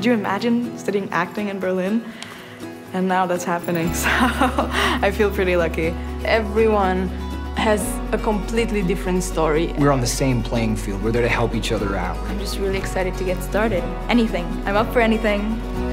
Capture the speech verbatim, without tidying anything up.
Could you imagine studying acting in Berlin? And now that's happening, so I feel pretty lucky. Everyone has a completely different story. We're on the same playing field. We're there to help each other out. I'm just really excited to get started. Anything. I'm up for anything.